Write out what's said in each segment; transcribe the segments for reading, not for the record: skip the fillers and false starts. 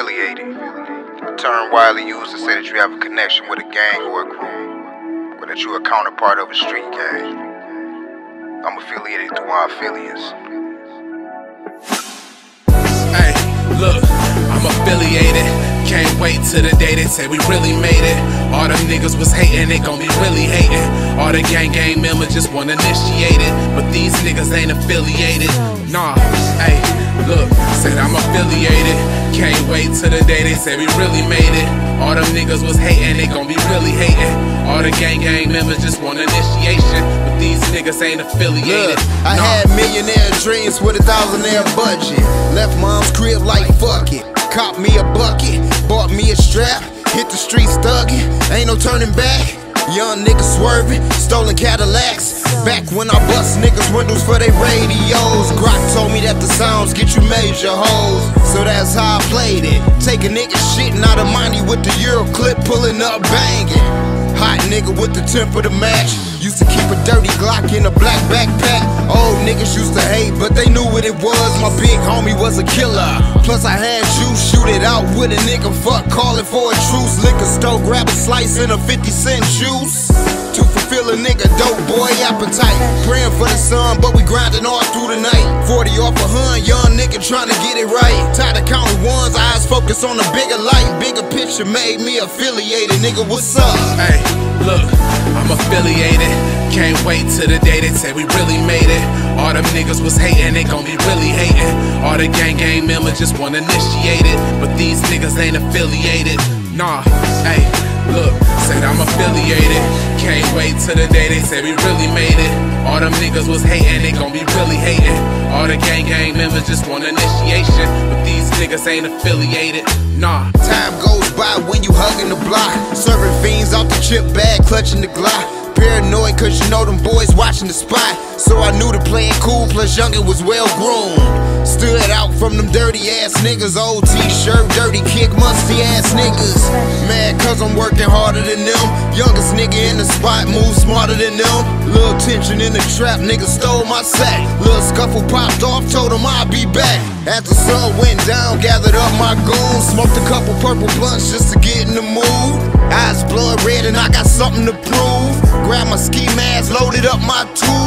affiliated. A term widely used to say that you have a connection with a gang or a group, or that you're a counterpart of a street gang. I'm affiliated through my affiliates. Hey, look, I'm affiliated. Can't wait till the day they say we really made it. All them niggas was hating, they gon' be really hating. All the gang members just want initiated, but these niggas ain't affiliated. Nah, hey, look, said I'm affiliated. Can't wait till the day they say we really made it. All them niggas was hating, they gon' be really hating. All the gang members just want initiation, but these niggas ain't affiliated. Look, I had millionaire dreams with $1,000 budget. Left mom's crib like fuck it. Caught me a bucket, bought me a strap. Hit the streets thuggin', ain't no turning back. Young niggas swerving, stolen Cadillacs. Back when I bust niggas windows for they radios. Grok told me that the sounds get you major hoes, so that's how I played it. Take a nigga shitting out of money with the Euro clip, pulling up banging. Hot nigga with the temper to match. Used to keep a dirty Glock in a black backpack. Old niggas used to hate, but they knew what it was. My big homie was a killer. Plus I had juice, shoot it out with a nigga. Fuck calling for a truce. Liquor store, grab a slice and a 50-cent juice. To fulfill a nigga dope boy appetite. Praying for the sun, but we grinding all through the night. 40 off a hun, young nigga trying to get it right. Tired of counting ones, eyes focus on the bigger light. Bigger picture made me affiliated, nigga, what's up? Hey, look, I'm affiliated. Can't wait till the day they say we really made it. All them niggas was hating, they gon' be really hating. All the gang members just want initiated, but these niggas ain't affiliated. Nah, hey, look, said I'm affiliated. Can't wait till the day they say we really made it. All them niggas was hating, they gon' be really hating. All the gang members just want initiation, but these niggas ain't affiliated. Nah. Time goes by when you hugging the block, serving fiends out the chip bag, clutching the Glock. Paranoid cause you know them boys watching the spot, so I knew the playing cool plus youngin' was well groomed. Stood out from them dirty ass niggas, old t-shirt, dirty kick, musty ass niggas. Mad cause I'm working harder than them. Youngest nigga in the spot, move smarter than them. Little tension in the trap, nigga stole my sack. Little scuffle popped off, told him I'd be back. As the sun went down, gathered up my goons. Smoked a couple purple blunts just to get in the mood. Eyes blood red and I got something to prove. Grab my ski mask, loaded up my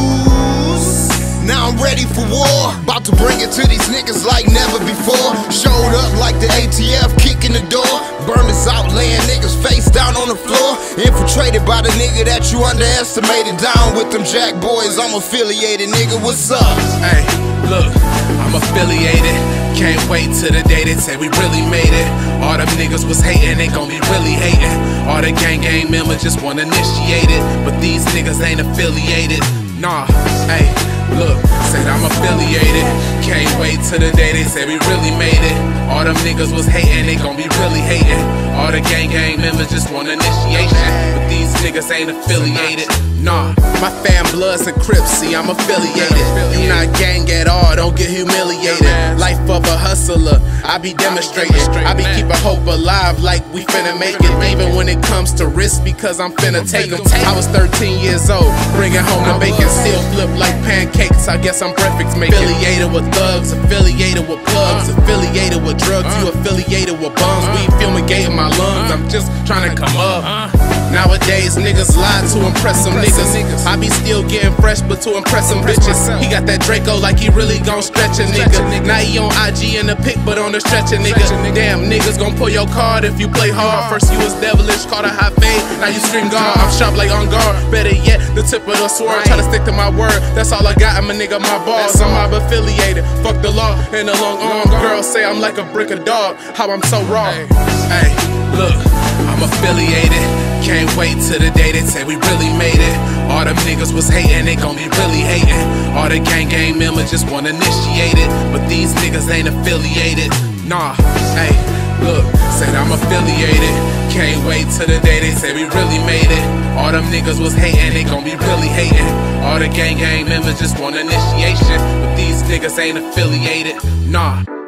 tools. Now I'm ready for war. About to bring it to these niggas like never before. Showed up like the ATF, kicking the door. Burn us out, laying niggas face down on the floor. Infiltrated by the nigga that you underestimated. Down with them jack boys, I'm affiliated, nigga, what's up? Hey, look, I'm affiliated. Can't wait till the day they say we really made it. All them niggas was hating, they gon' be really hating. All the gang members just want initiated, but these niggas ain't affiliated. Nah, hey, look, said I'm affiliated. Can't wait till the day they say we really made it. All them niggas was hating, they gon' be really hating. All the gang members just want initiation, but these niggas ain't affiliated. Nah, my fam bloods and Crips, see I'm affiliated. You not gang at all, don't get humiliated. Life of a hustler, I be demonstrating. I be keeping hope alive like we finna make it. Even when it comes to risk, because I'm finna take them. I was 13 years old, bringing home the bacon. Still flip like pancakes, I guess I'm perfect making. Affiliated with thugs, affiliated with plugs, affiliated with drugs, you affiliated with bums. We fumigating my lungs, I'm just trying to come up. Nowadays niggas lie to impress some niggas. I be still getting fresh, but to impress some bitches. He got that Draco like he really gon' stretch a nigga. Now he on IG in the pic, but on the stretch a nigga. Damn, niggas gon' pull your card if you play hard. First you was devilish, caught a high fade, now you scream guard. I'm sharp like on guard, better yet, the tip of the sword. Try to stick to my word, that's all I got, I'm a nigga, my boss. I'm mob affiliated, fuck the law and the long arm. Girls say I'm like a brick of dog, how I'm so raw. Hey, look, I'm affiliated. Can't wait till the day they say we really made it. All them niggas was hating, they gon' be really hating. All the gang members just want initiated, but these niggas ain't affiliated. Nah, hey, look, said I'm affiliated. Can't wait till the day they say we really made it. All them niggas was hating, they gon' be really hating. All the gang members just want initiation, but these niggas ain't affiliated. Nah.